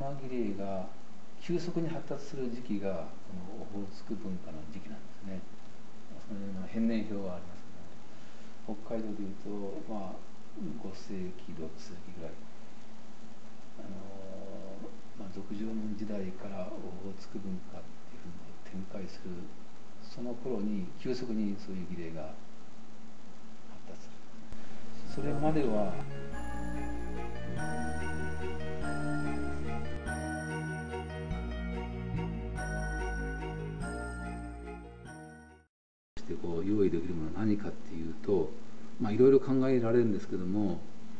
熊切れが急速に発達する時期がこのオホーツク文化の時期なんですね。そのような変年表がありますけど、北海道でいうと、5世紀6世紀ぐらい、俗縄文時代からオホーツク文化っていうふうに展開するその頃に急速にそういう儀礼が発達する。それまではこう用意できるものは何かっていうと、いろいろ考えられるんですけども、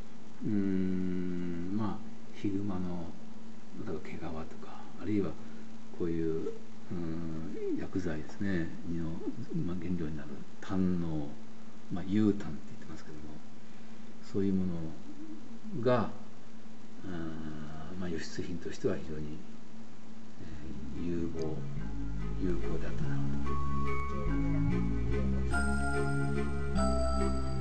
ヒグマの例えば毛皮とか、あるいはこういう薬剤ですねの、原料になる炭の、有炭って言ってますけども、そういうものが輸出品としては非常に、有効であっただろうと。